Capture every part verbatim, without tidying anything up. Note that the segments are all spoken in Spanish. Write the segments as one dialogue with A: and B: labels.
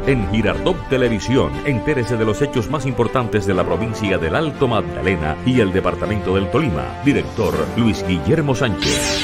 A: En Girardot Televisión, entérese de los hechos más importantes de la provincia del Alto Magdalena y el departamento del Tolima. Director Luis Guillermo Sánchez.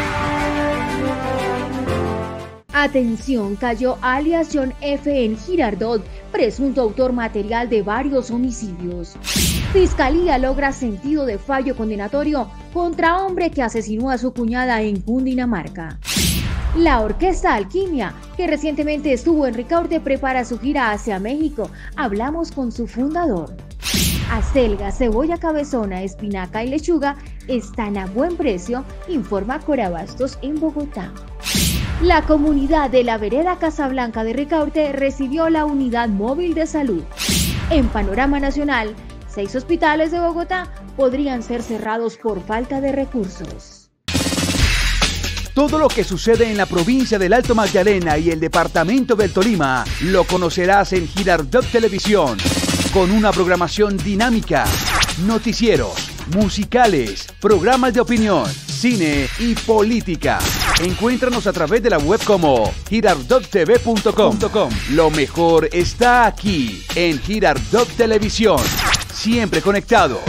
B: Atención, cayó alias John F. en Girardot, presunto autor material de varios homicidios. Fiscalía logra sentido de fallo condenatorio contra hombre que asesinó a su cuñada en Cundinamarca. La Orquesta Alquimia, que recientemente estuvo en Ricaurte, prepara su gira hacia México. Hablamos con su fundador. Acelga, cebolla cabezona, espinaca y lechuga están a buen precio, informa Corabastos en Bogotá. La comunidad de la vereda Casablanca de Ricaurte recibió la unidad móvil de salud. En panorama nacional, seis hospitales de Bogotá podrían ser cerrados por falta de recursos.
C: Todo lo que sucede en la provincia del Alto Magdalena y el departamento del Tolima lo conocerás en Girardot Televisión, con una programación dinámica, noticieros, musicales, programas de opinión, cine y política. Encuéntranos a través de la web como girardot t v punto com. Lo mejor está aquí en Girardot Televisión. Siempre conectados.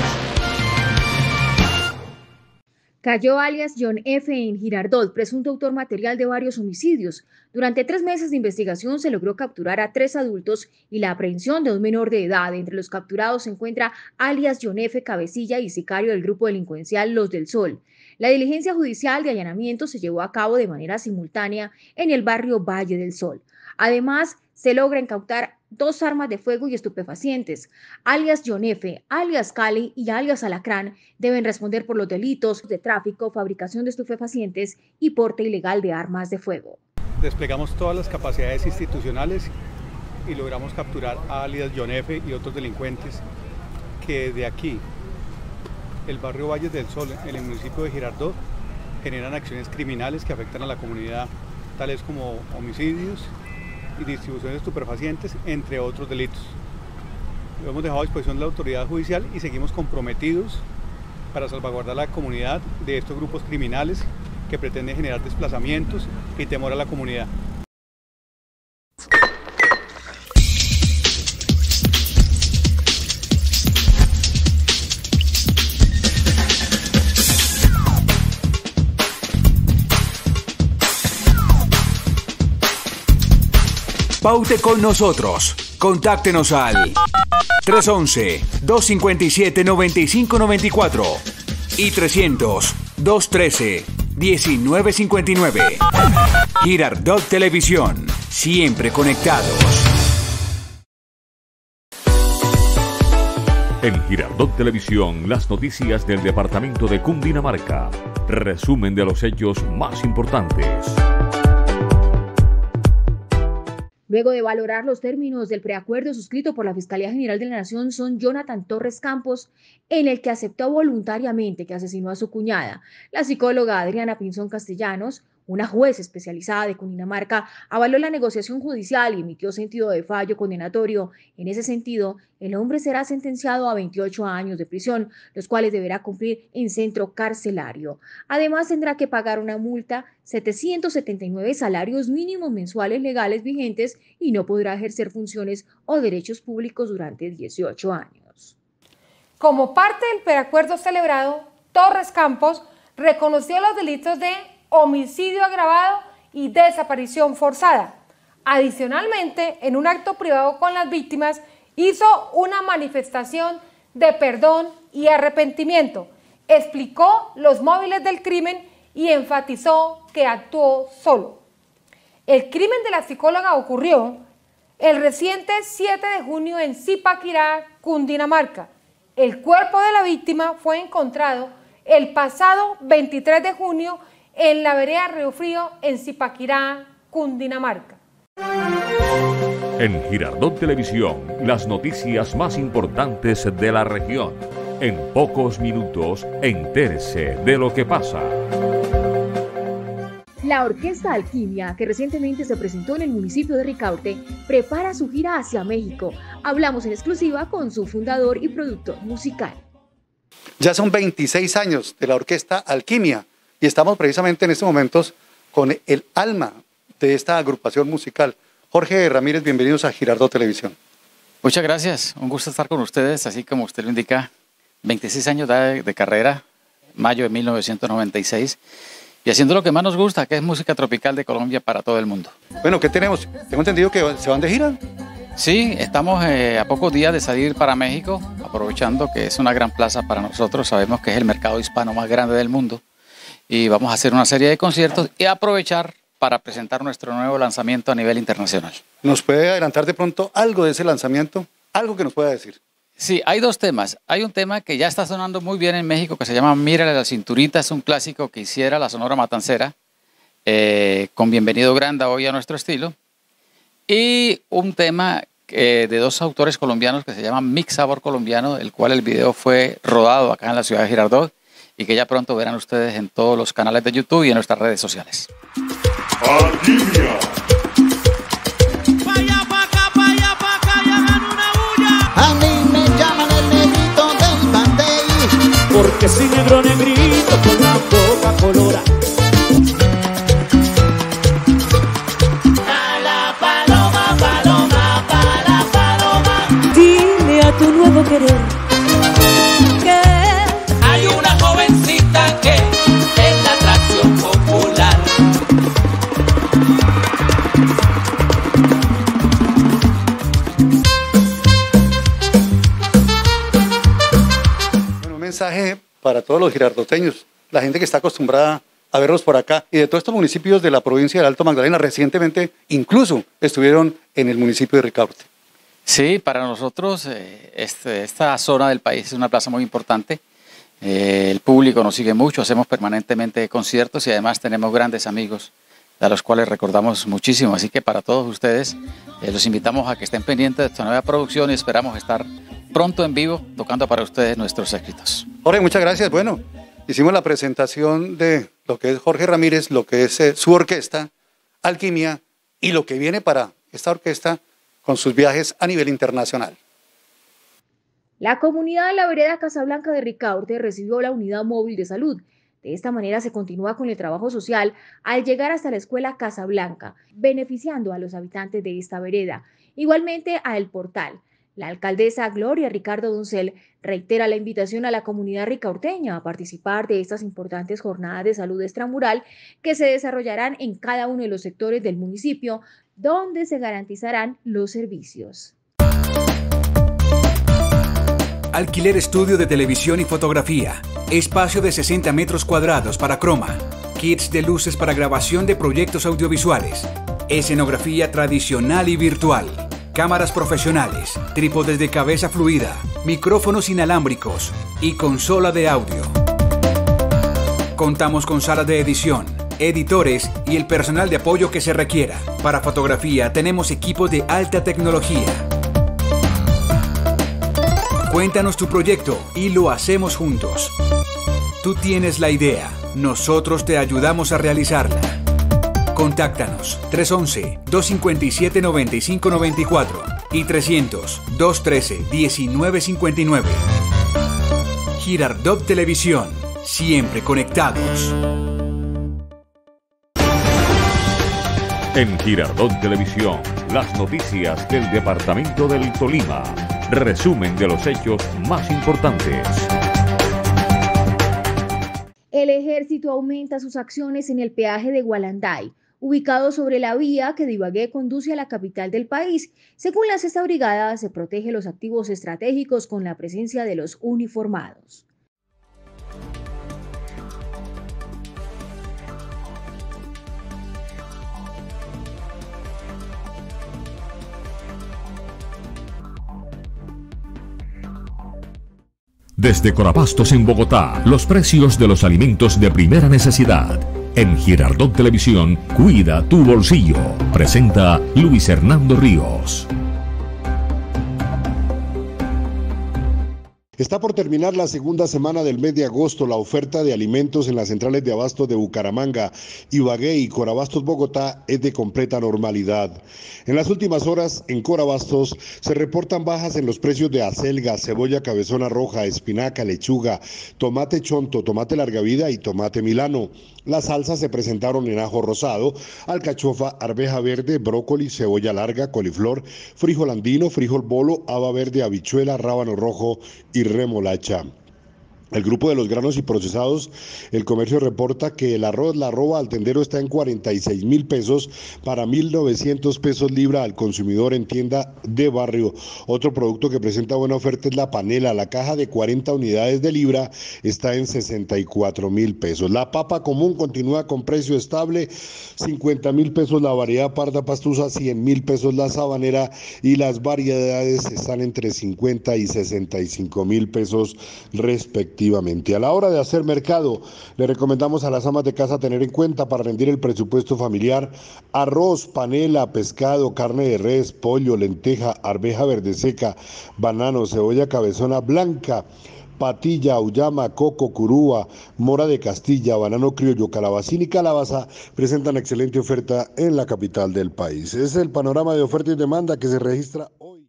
B: Cayó alias John F. en Girardot, presunto autor material de varios homicidios. Durante tres meses de investigación se logró capturar a tres adultos y la aprehensión de un menor de edad. Entre los capturados se encuentra alias John F. Cabecilla y sicario del grupo delincuencial Los del Sol. La diligencia judicial de allanamiento se llevó a cabo de manera simultánea en el barrio Valle del Sol. Además, se logra incautar dos armas de fuego y estupefacientes. Alias John F., alias Cali y alias Alacrán deben responder por los delitos de tráfico, fabricación de estupefacientes y porte ilegal de armas de fuego.
D: Desplegamos todas las capacidades institucionales y logramos capturar a alias John F. y otros delincuentes que de aquí, el barrio Valles del Sol, en el municipio de Girardot, generan acciones criminales que afectan a la comunidad, tales como homicidios y distribución de estupefacientes, entre otros delitos. Lo hemos dejado a disposición de la autoridad judicial y seguimos comprometidos para salvaguardar la comunidad de estos grupos criminales que pretenden generar desplazamientos y temor a la comunidad.
C: Paute con nosotros. Contáctenos al tres once, dos cincuenta y siete, noventa y cinco noventa y cuatro y trescientos, doscientos trece, diecinueve cincuenta y nueve. Girardot Televisión, siempre conectados.
A: En Girardot Televisión, las noticias del departamento de Cundinamarca. Resumen de los hechos más importantes.
B: Luego de valorar los términos del preacuerdo suscrito por la Fiscalía General de la Nación, son Jonathan Torres Campos, en el que aceptó voluntariamente que asesinó a su cuñada. La psicóloga Adriana Pinzón Castellanos, una juez especializada de Cundinamarca, avaló la negociación judicial y emitió sentido de fallo condenatorio. En ese sentido, el hombre será sentenciado a veintiocho años de prisión, los cuales deberá cumplir en centro carcelario. Además, tendrá que pagar una multa, setecientos setenta y nueve salarios mínimos mensuales legales vigentes y no podrá ejercer funciones o derechos públicos durante dieciocho años.
E: Como parte del preacuerdo celebrado, Torres Campos reconoció los delitos de homicidio agravado y desaparición forzada. Adicionalmente, en un acto privado con las víctimas, hizo una manifestación de perdón y arrepentimiento. Explicó los móviles del crimen y enfatizó que actuó solo. El crimen de la psicóloga ocurrió el reciente siete de junio en Zipaquirá, Cundinamarca. El cuerpo de la víctima fue encontrado el pasado veintitrés de junio en la vereda Río Frío, en Zipaquirá, Cundinamarca.
A: En Girardot Televisión, las noticias más importantes de la región. En pocos minutos, entérese de lo que pasa.
B: La Orquesta Alquimia, que recientemente se presentó en el municipio de Ricaurte, prepara su gira hacia México. Hablamos en exclusiva con su fundador y productor musical.
F: Ya son veintiséis años de la Orquesta Alquimia y estamos precisamente en estos momentos con el alma de esta agrupación musical, Jorge Ramírez, bienvenidos a Girardot Televisión.
G: Muchas gracias, un gusto estar con ustedes, así como usted lo indica, veintiséis años de, de carrera, mayo de mil novecientos noventa y seis, y haciendo lo que más nos gusta, que es música tropical de Colombia para todo el mundo.
F: Bueno, ¿qué tenemos? Tengo entendido que se van de gira.
G: Sí, estamos eh, a pocos días de salir para México, aprovechando que es una gran plaza para nosotros, sabemos que es el mercado hispano más grande del mundo, y vamos a hacer una serie de conciertos y aprovechar para presentar nuestro nuevo lanzamiento a nivel internacional.
F: ¿Nos puede adelantar de pronto algo de ese lanzamiento? Algo que nos pueda decir.
G: Sí, hay dos temas. Hay un tema que ya está sonando muy bien en México que se llama Mírale la cinturita, es un clásico que hiciera la Sonora Matancera, eh, con Bienvenido Granda hoy a nuestro estilo. Y un tema eh, de dos autores colombianos que se llama Mix Sabor Colombiano, el cual el video fue rodado acá en la ciudad de Girardot y que ya pronto verán ustedes en todos los canales de YouTube y en nuestras redes sociales.
H: Alquimia.
I: Vaya pa' acá, vaya pa' acá, y hagan una bulla.
J: A mí me llaman el negrito del Bandey,
I: porque soy negro negrito con la boca colora.
J: pa' la paloma, paloma, pa' la paloma.
I: Dile a tu nuevo querer que
J: Hay una jovencita que es la atracción popular.
F: Bueno, un mensaje para todos los girardoteños, la gente que está acostumbrada a verlos por acá y de todos estos municipios de la provincia del Alto Magdalena. Recientemente incluso estuvieron en el municipio de Ricaurte.
G: Sí, para nosotros eh, este, esta zona del país es una plaza muy importante. Eh, el público nos sigue mucho, hacemos permanentemente conciertos y además tenemos grandes amigos a los cuales recordamos muchísimo. Así que para todos ustedes eh, los invitamos a que estén pendientes de esta nueva producción y esperamos estar pronto en vivo tocando para ustedes nuestros éxitos.
F: Jorge, muchas gracias. Bueno, hicimos la presentación de lo que es Jorge Ramírez, lo que es eh, su orquesta, Alquimia, y lo que viene para esta orquesta con sus viajes a nivel internacional.
B: La comunidad de la vereda Casablanca de Ricaurte recibió la unidad móvil de salud. De esta manera se continúa con el trabajo social al llegar hasta la escuela Casablanca, beneficiando a los habitantes de esta vereda. Igualmente a El Portal. La alcaldesa Gloria Ricardo Doncel reitera la invitación a la comunidad ricaurteña a participar de estas importantes jornadas de salud extramural que se desarrollarán en cada uno de los sectores del municipio, donde se garantizarán los servicios.
C: Alquiler estudio de televisión y fotografía. Espacio de sesenta metros cuadrados para croma. Kits de luces para grabación de proyectos audiovisuales. Escenografía tradicional y virtual. Cámaras profesionales. Trípodes de cabeza fluida. Micrófonos inalámbricos. Y consola de audio. Contamos con salas de edición, editores y el personal de apoyo que se requiera. Para fotografía tenemos equipos de alta tecnología. Cuéntanos tu proyecto y lo hacemos juntos. Tú tienes la idea, nosotros te ayudamos a realizarla. Contáctanos tres once, dos cinco siete, nueve cinco nueve cuatro y trescientos, doscientos trece, diecinueve cincuenta y nueve. Girardot Televisión, siempre conectados.
A: En Girardot Televisión, las noticias del departamento del Tolima. Resumen de los hechos más importantes.
B: El ejército aumenta sus acciones en el peaje de Gualanday, ubicado sobre la vía que de Ibagué conduce a la capital del país. Según la sexta Brigada, se protege los activos estratégicos con la presencia de los uniformados.
A: Desde Corapastos en Bogotá, los precios de los alimentos de primera necesidad. En Girardot Televisión, cuida tu bolsillo. Presenta Luis Hernando Ríos.
K: Está por terminar la segunda semana del mes de agosto. La oferta de alimentos en las centrales de abasto de Bucaramanga, Ibagué y Corabastos Bogotá es de completa normalidad. En las últimas horas, en Corabastos, se reportan bajas en los precios de acelga, cebolla cabezona roja, espinaca, lechuga, tomate chonto, tomate larga vida y tomate milano. Las salsas se presentaron en ajo rosado, alcachofa, arveja verde, brócoli, cebolla larga, coliflor, frijol andino, frijol bolo, haba verde, habichuela, rábano rojo y remolacha. El grupo de los granos y procesados, el comercio reporta que el arroz La Roba al tendero está en cuarenta y seis mil pesos para mil novecientos pesos libra al consumidor en tienda de barrio. Otro producto que presenta buena oferta es la panela. La caja de cuarenta unidades de libra está en sesenta y cuatro mil pesos. La papa común continúa con precio estable, cincuenta mil pesos la variedad parda pastusa, cien mil pesos la sabanera y las variedades están entre cincuenta y sesenta y cinco mil pesos respectivamente. A la hora de hacer mercado, le recomendamos a las amas de casa tener en cuenta para rendir el presupuesto familiar arroz, panela, pescado, carne de res, pollo, lenteja, arveja verde seca, banano, cebolla cabezona blanca, patilla, auyama, coco, curúa, mora de Castilla, banano criollo, calabacín y calabaza presentan excelente oferta en la capital del país. Es el panorama de oferta y demanda que se registra hoy.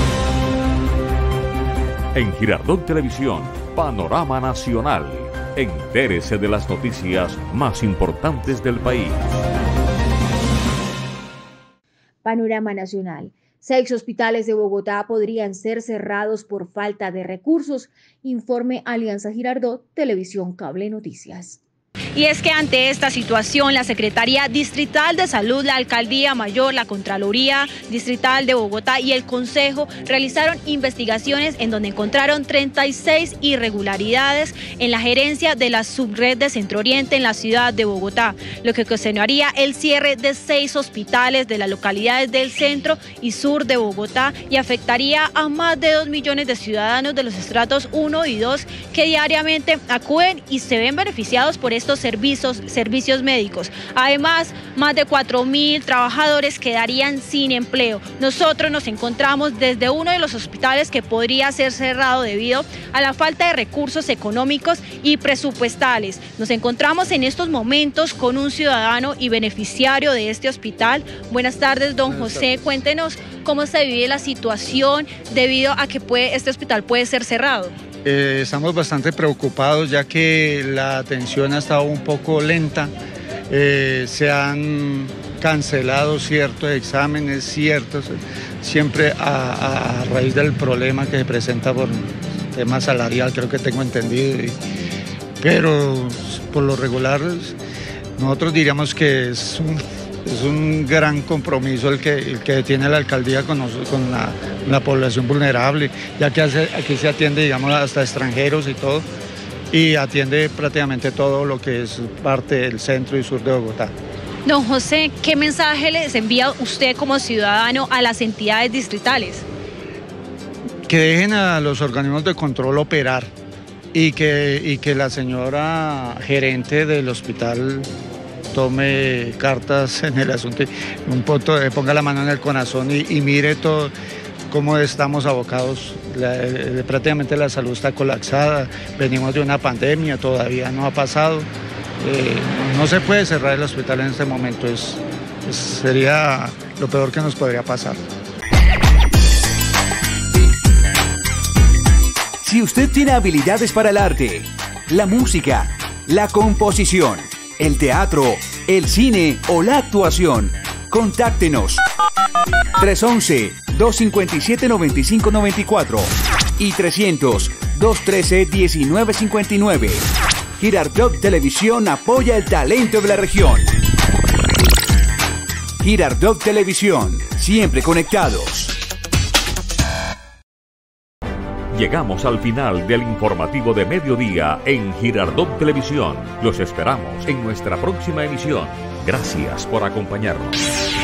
A: En Girardot Televisión, Panorama Nacional. Entérese de las noticias más importantes del país.
B: Panorama Nacional. Seis hospitales de Bogotá podrían ser cerrados por falta de recursos. Informe Alianza Girardot, Televisión Cable Noticias.
L: Y es que ante esta situación, la Secretaría Distrital de Salud, la Alcaldía Mayor, la Contraloría Distrital de Bogotá y el Consejo realizaron investigaciones en donde encontraron treinta y seis irregularidades en la gerencia de la subred de Centro Oriente en la ciudad de Bogotá, lo que ocasionaría el cierre de seis hospitales de las localidades del centro y sur de Bogotá y afectaría a más de dos millones de ciudadanos de los estratos uno y dos que diariamente acuden y se ven beneficiados por estos servicios, servicios médicos. Además, más de cuatro mil trabajadores quedarían sin empleo. Nosotros nos encontramos desde uno de los hospitales que podría ser cerrado debido a la falta de recursos económicos y presupuestales. Nos encontramos en estos momentos con un ciudadano y beneficiario de este hospital. Buenas tardes, don Buenas José. Tardes. Cuéntenos cómo se vive la situación debido a que puede, este hospital puede ser cerrado.
M: Eh, estamos bastante preocupados ya que la atención ha estado un poco lenta, eh, se han cancelado ciertos exámenes, ciertos, siempre a, a raíz del problema que se presenta por tema salarial, creo que tengo entendido, y, pero por lo regular nosotros diríamos que es un... Es un gran compromiso el que, el que tiene la alcaldía con, nosotros, con la, la población vulnerable, ya que hace, aquí se atiende, digamos, hasta extranjeros y todo, y atiende prácticamente todo lo que es parte del centro y sur de Bogotá.
L: Don José, ¿qué mensaje les envía usted como ciudadano a las entidades distritales?
M: Que dejen a los organismos de control operar y que, y que la señora gerente del hospital tome cartas en el asunto, un poco, ponga la mano en el corazón y, y mire todo cómo estamos abocados. La, eh, prácticamente la salud está colapsada, venimos de una pandemia, todavía no ha pasado. Eh, no se puede cerrar el hospital en este momento, es, es, sería lo peor que nos podría pasar.
C: Si usted tiene habilidades para el arte, la música, la composición, el teatro, el cine o la actuación, contáctenos tres once, dos cincuenta y siete, noventa y cinco noventa y cuatro y trescientos, dos trece, diecinueve cincuenta y nueve. Girardot Televisión apoya el talento de la región. Girardot Televisión, siempre conectados.
A: Llegamos al final del informativo de mediodía en Girardot Televisión. Los esperamos en nuestra próxima emisión. Gracias por acompañarnos.